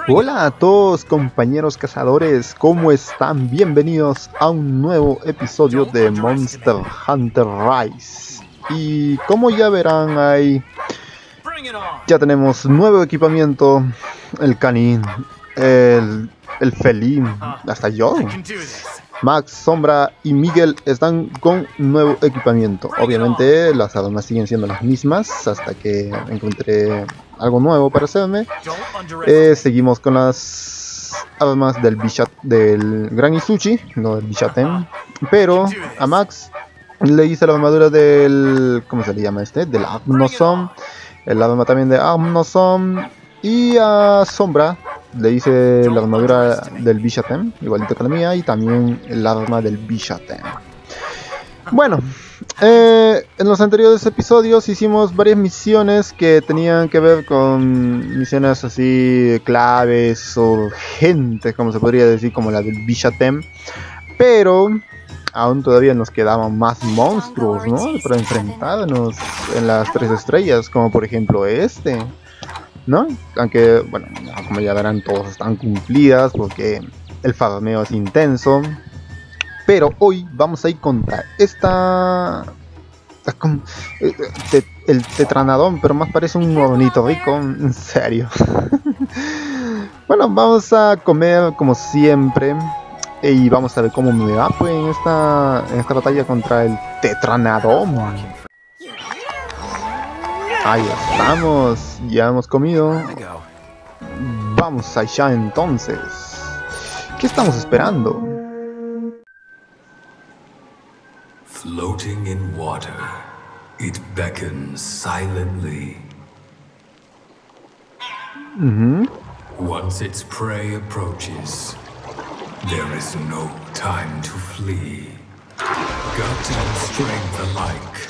Hola a todos compañeros cazadores, ¿cómo están? Bienvenidos a un nuevo episodio de Monster Hunter Rise. Y como ya verán ahí, ya tenemos nuevo equipamiento, el canín, el felín, hasta yo. Max, Sombra y Miguel están con nuevo equipamiento. Obviamente las armas siguen siendo las mismas hasta que encontré algo nuevo para hacerme. Seguimos con las armas del Gran Izuchi, no del Bishaten. Pero a Max le hice la armadura del... ¿cómo se le llama este? Del Amnosom. El arma también de Amnosom. Y a Sombra le hice la armadura del Bishaten, igualito que la mía, y también el arma del Bishaten. Bueno, en los anteriores episodios hicimos varias misiones que tenían que ver con misiones así claves o urgentes, como se podría decir, como la del Bishaten. Pero aún todavía nos quedaban más monstruos, ¿no? Para enfrentarnos en las 3 estrellas, como por ejemplo este, ¿no? Aunque, bueno, como ya verán, todos están cumplidas porque el farmeo es intenso. Pero hoy vamos a ir contra el tetranadón, pero más parece un ornitorrinco, en serio. Bueno, vamos a comer como siempre y vamos a ver cómo me va pues en esta batalla contra el tetranadón. Ahí estamos, ya hemos comido. Vamos allá entonces. ¿Qué estamos esperando? Floating in water, it beckons silently. Once its prey approaches, there is no time to flee. Gut and strength alike.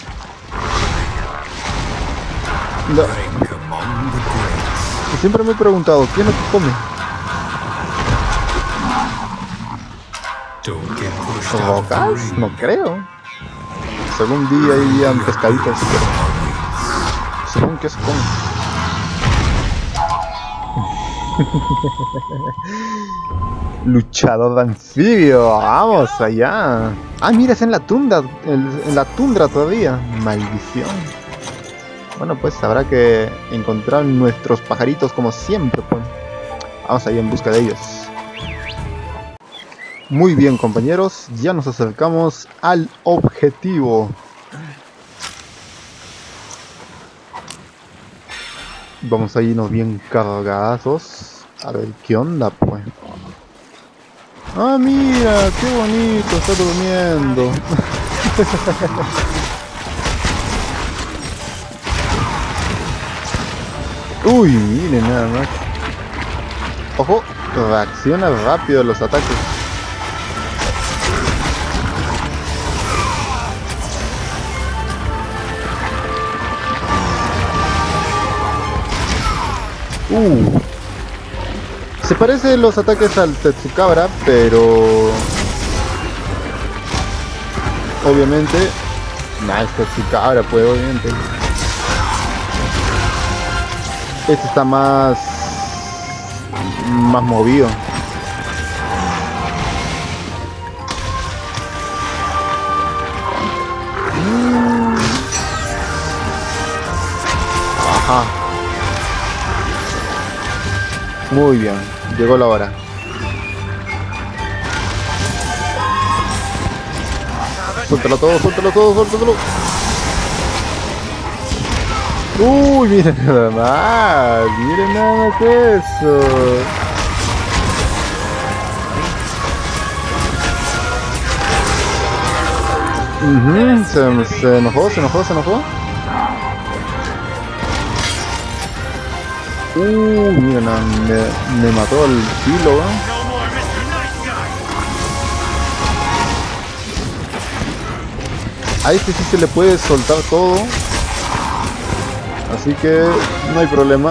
Rank among the greats. Siempre me he preguntado, ¿quién es lo que come? Don't get pushed out of the ¿Rocas? ring. No creo. Según día ahí habían pescaditos, pero según que se come. Luchador de anfibio, vamos allá. Ah, mira, es en la tundra, en la tundra todavía. Maldición. Bueno, pues habrá que encontrar nuestros pajaritos como siempre, pues. Vamos allá en busca de ellos. Muy bien, compañeros, ya nos acercamos al objetivo. Vamos a irnos bien cargados. A ver qué onda, pues. Ah, mira, qué bonito, está durmiendo. Uy, miren nada más. Ojo, reacciona rápido a los ataques. Se parecen los ataques al Tetsukabra, pero obviamente no es Tetsukabra, pues obviamente. Este está más movido. Ajá. Muy bien, llegó la hora. Suéltalo todo, suéltalo todo, suéltalo. Uy, miren nada más eso. Se enojó. Mira, me mató el filo, ¿eh? A este sí se le puede soltar todo. Así que no hay problema.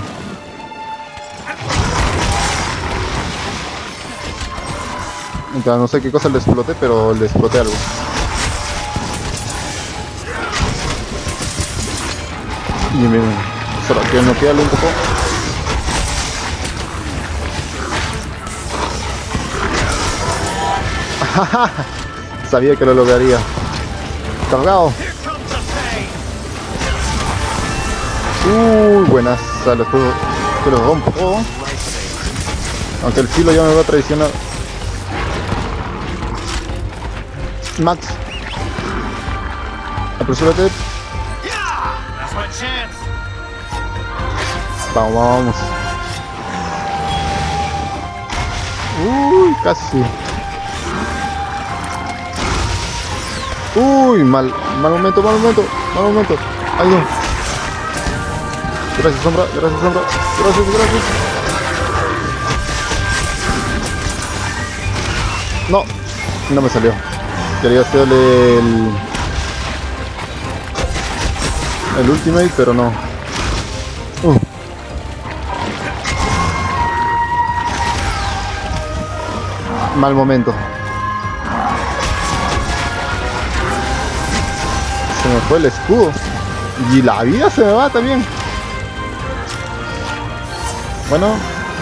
Entonces, no sé qué cosa le exploté, pero le exploté algo. Y miren, solo que no queda un poco. Sabía que lo lograría. Cargado. Buenas. Que lo rompo. Aunque el filo ya me va a traicionar. Max. Apresúrate. Vamos. Casi. Mal momento. Ay, no. Gracias, sombra. Gracias. No me salió. Quería hacerle el ultimate, pero no. Mal momento. Se me fue el escudo. Y la vida se me va también. Bueno.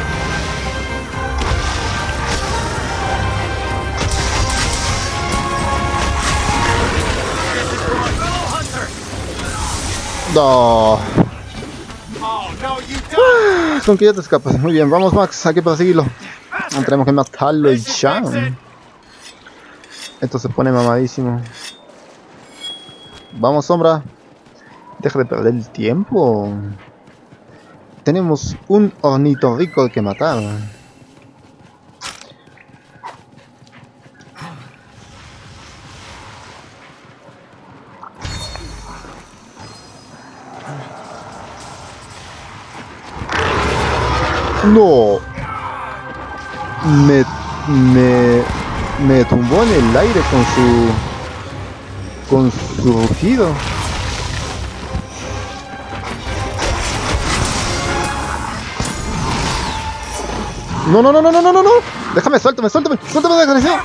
No. Con que ya te escapas. Muy bien, vamos Max, hay que perseguirlo. Tenemos que matarlo y ya. Esto se pone mamadísimo. Vamos, sombra. Deja de perder el tiempo. Tenemos un ornitorrinco que matar. No. Me tumbó en el aire con su rugido. No. Déjame, suéltame, desgraciado.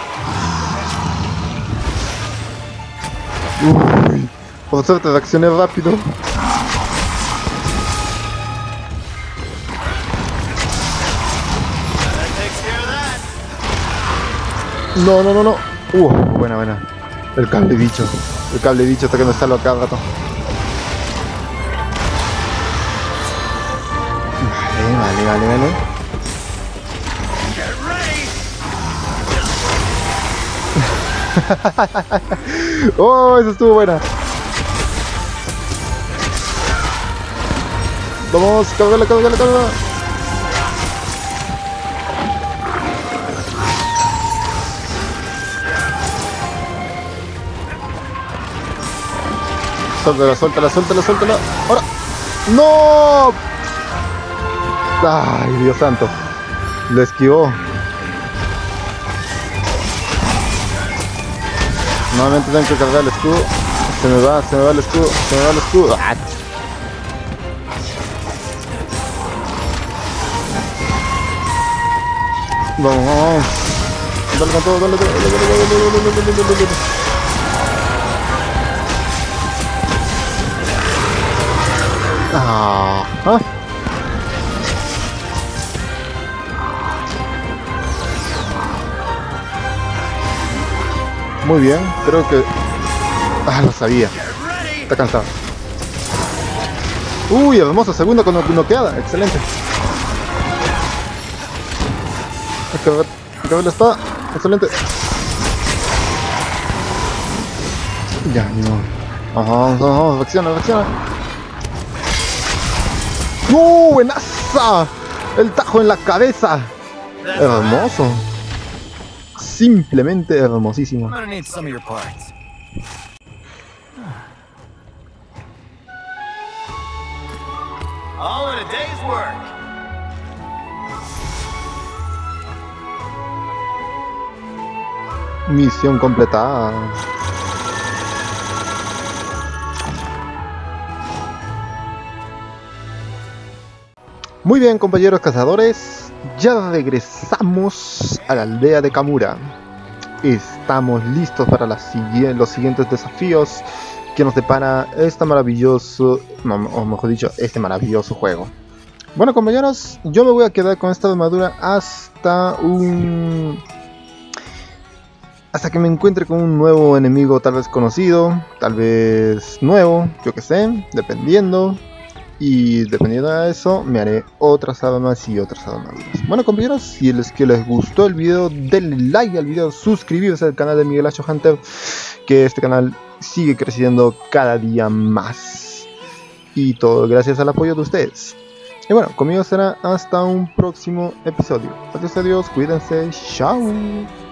Por suerte reaccioné rápido. No. Buena. El cable bicho hasta que me salva cada rato. Vale. Esa estuvo buena. Vamos, cárgala. Suéltala. Ahora. ¡No! Ay, Dios santo. Lo esquivó. Nuevamente tengo que cargar el escudo. Se me va el escudo. ¡Ah! Vamos. Dale con todo, dale. Muy bien, creo que... lo sabía. Está cansado. Hermosa segunda con noqueada. Excelente. Hay que ver la espada. Excelente. Ya, no. Vamos, reacciona. ¡Buenaza! El tajo en la cabeza. Hermoso. Simplemente hermosísimo. Misión completada. Muy bien, compañeros cazadores, ya regresamos a la aldea de Kamura. Estamos listos para los siguientes desafíos que nos depara este maravilloso juego. Bueno, compañeros, yo me voy a quedar con esta armadura hasta hasta que me encuentre con un nuevo enemigo, tal vez conocido, tal vez nuevo, yo que sé, dependiendo. Y dependiendo de eso, me haré otras armas y otras armaduras. Bueno, compañeros, si es que les gustó el video, denle like al video, suscribirse al canal de Miguel H. Hunter, que este canal sigue creciendo cada día más. Y todo gracias al apoyo de ustedes. Y bueno, conmigo será hasta un próximo episodio. Adiós, adiós, cuídense, chao.